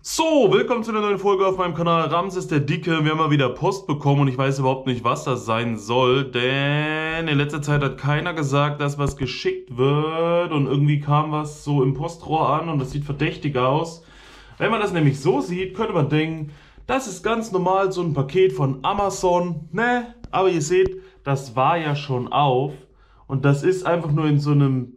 So, willkommen zu einer neuen Folge auf meinem Kanal. Ramses der Dicke. Wir haben mal wieder Post bekommen und ich weiß überhaupt nicht, was das sein soll, denn in letzter Zeit hat keiner gesagt, dass was geschickt wird und irgendwie kam was so im Postrohr an und das sieht verdächtig aus. Wenn man das nämlich so sieht, könnte man denken, das ist ganz normal so ein Paket von Amazon, ne? Aber ihr seht, das war ja schon auf und das ist einfach nur in so einem,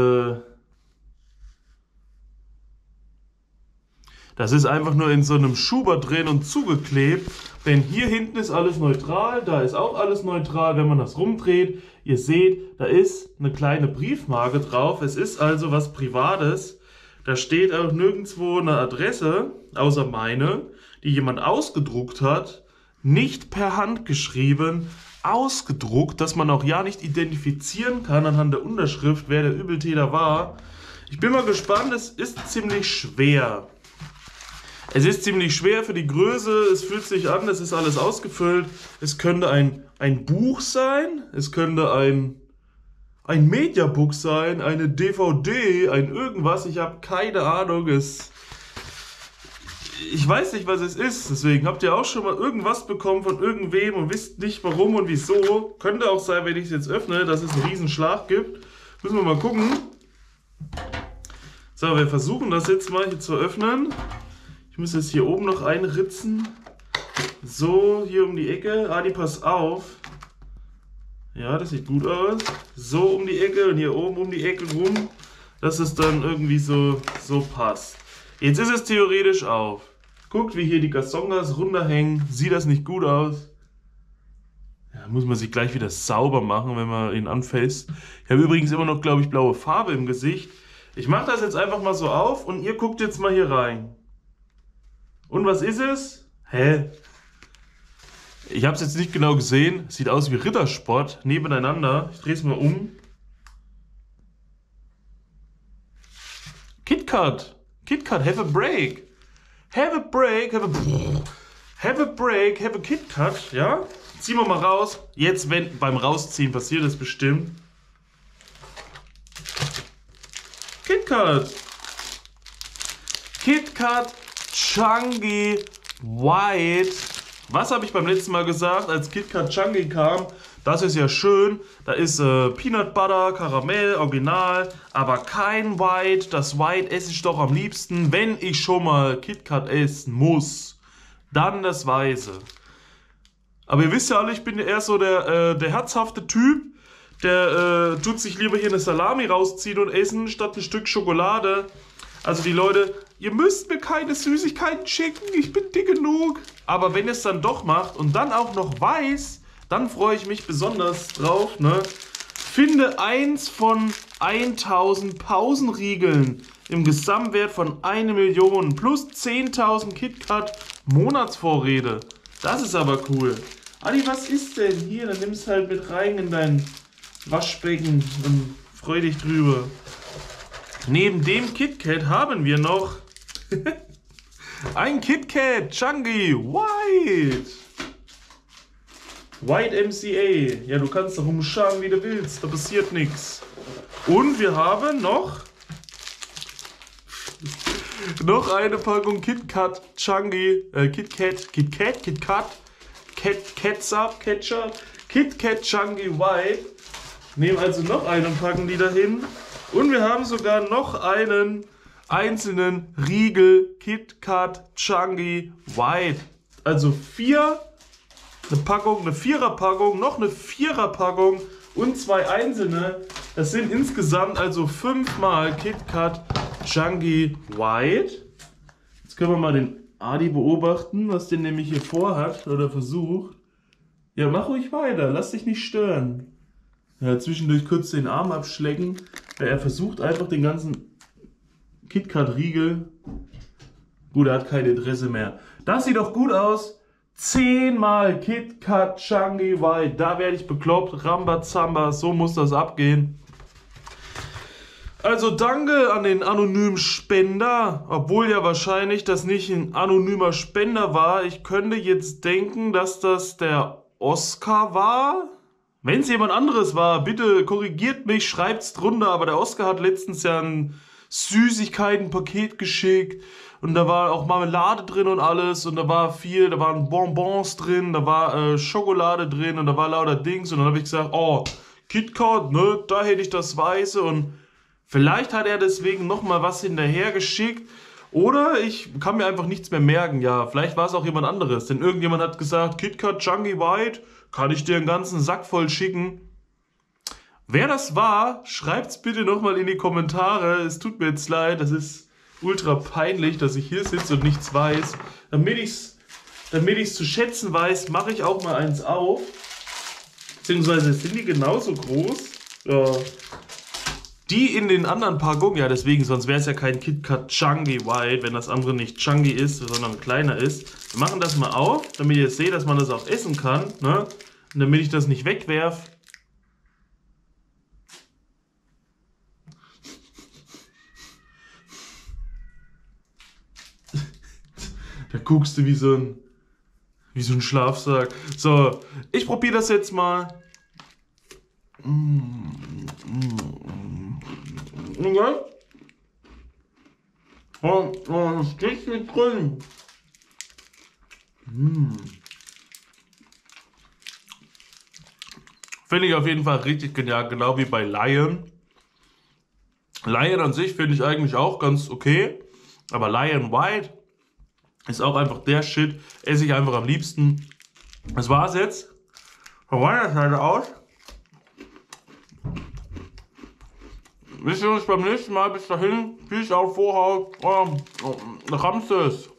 das ist einfach nur in so einem Schuber drin und zugeklebt, denn hier hinten ist alles neutral, da ist auch alles neutral, wenn man das rumdreht. Ihr seht, da ist eine kleine Briefmarke drauf, es ist also was Privates. Da steht auch nirgendwo eine Adresse, außer meine, die jemand ausgedruckt hat, nicht per Hand geschrieben, ausgedruckt, dass man auch ja nicht identifizieren kann anhand der Unterschrift, wer der Übeltäter war. Ich bin mal gespannt, es ist ziemlich schwer. Es ist ziemlich schwer für die Größe, es fühlt sich an, es ist alles ausgefüllt. Es könnte ein Buch sein, es könnte ein Mediabook sein, eine DVD, ein irgendwas, ich habe keine Ahnung. Ich weiß nicht, was es ist, deswegen habt ihr auch schon mal irgendwas bekommen von irgendwem und wisst nicht warum und wieso. Könnte auch sein, wenn ich es jetzt öffne, dass es einen riesen Schlag gibt. Müssen wir mal gucken. So, wir versuchen das jetzt mal hier zu öffnen. Ich muss es hier oben noch einritzen. So, hier um die Ecke. Adi, pass auf. Ja, das sieht gut aus. So um die Ecke und hier oben um die Ecke rum, dass es dann irgendwie so passt. Jetzt ist es theoretisch auf. Guckt, wie hier die Gasongas runterhängen. Sieht das nicht gut aus? Ja, muss man sich gleich wieder sauber machen, wenn man ihn anfasst. Ich habe übrigens immer noch, glaube ich, blaue Farbe im Gesicht. Ich mache das jetzt einfach mal so auf und ihr guckt jetzt mal hier rein. Und was ist es? Hä? Ich habe es jetzt nicht genau gesehen. Sieht aus wie Rittersport nebeneinander. Ich drehe es mal um. KitKat. KitKat, have a break. Have a break, have a break, have a KitKat. Ja? Ziehen wir mal raus. Jetzt, wenn beim Rausziehen passiert es bestimmt. KitKat. KitKat Chunky White. Was habe ich beim letzten Mal gesagt, als KitKat Chunky kam? Das ist ja schön. Da ist Peanut Butter, Karamell, Original, aber kein White. Das White esse ich doch am liebsten, wenn ich schon mal KitKat essen muss. Dann das Weiße. Aber ihr wisst ja alle, ich bin eher so der herzhafte Typ. Der tut sich lieber hier eine Salami rausziehen und essen, statt ein Stück Schokolade. Also die Leute, ihr müsst mir keine Süßigkeiten schicken, ich bin dick genug. Aber wenn ihr es dann doch macht und dann auch noch weiß, dann freue ich mich besonders drauf, ne? Finde eins von 1000 Pausenriegeln im Gesamtwert von 1 Million plus 10.000 KitKat Monatsvorräte. Das ist aber cool. Adi, was ist denn hier? Dann nimm es halt mit rein in dein Waschbecken und freu dich drüber. Neben dem KitKat haben wir noch ein KitKat Chunky White. White MCA. Ja, du kannst da rumschauen, wie du willst. Da passiert nichts. Und wir haben noch eine Packung KitKat Chunky, KitKat Chunky White. Nehmen also noch eine und packen die dahin. Und wir haben sogar noch einen einzelnen Riegel KitKat Chunky White. Also eine Packung, eine Viererpackung, noch eine Viererpackung und 2 einzelne. Das sind insgesamt also 5 mal KitKat Chunky White. Jetzt können wir mal den Adi beobachten, was der nämlich hier vorhat oder versucht. Ja, mach ruhig weiter, lass dich nicht stören. Ja, zwischendurch kurz den Arm abschlecken. Er versucht einfach den ganzen KitKat-Riegel. Gut, er hat keine Interesse mehr. Das sieht doch gut aus. 10 mal KitKat Chunky White. Da werde ich bekloppt. Rambazamba, so muss das abgehen. Also danke an den anonymen Spender. Obwohl ja wahrscheinlich das nicht ein anonymer Spender war. Ich könnte jetzt denken, dass das der Oscar war. Wenn es jemand anderes war, bitte korrigiert mich, schreibt's drunter. Aber der Oscar hat letztens ja einen Süßigkeiten-Paket geschickt. Und da war auch Marmelade drin und alles. Und da waren Bonbons drin, da war Schokolade drin und da war lauter Dings. Und dann habe ich gesagt, oh, KitKat, ne, da hätte ich das Weiße. Und vielleicht hat er deswegen nochmal was hinterher geschickt. Oder ich kann mir einfach nichts mehr merken. Ja, vielleicht war es auch jemand anderes. Denn irgendjemand hat gesagt, KitKat Chunky White, kann ich dir einen ganzen Sack voll schicken. Wer das war, schreibt's bitte nochmal in die Kommentare. Es tut mir jetzt leid, das ist ultra peinlich, dass ich hier sitze und nichts weiß. Damit ich's zu schätzen weiß, mache ich auch mal eins auf. Beziehungsweise sind die genauso groß. Ja. Die in den anderen Packungen, ja deswegen, sonst wäre es ja kein KitKat Chunky White, wenn das andere nicht Chunky ist, sondern kleiner ist. Wir machen das mal auf, damit ihr seht, dass man das auch essen kann. Ne? Und damit ich das nicht wegwerfe. Da guckst du wie so ein Schlafsack. So, ich probiere das jetzt mal. Ja. Oh, Stich mit drin. Finde ich auf jeden Fall richtig genial, genau wie bei Lion. Lion an sich finde ich eigentlich auch ganz okay. Aber Lion White ist auch einfach der Shit. Esse ich einfach am liebsten. Das war's jetzt. Von meiner Seite aus. Wir sehen uns beim nächsten Mal. Bis dahin. Peace out, Vorhaut. Ramses.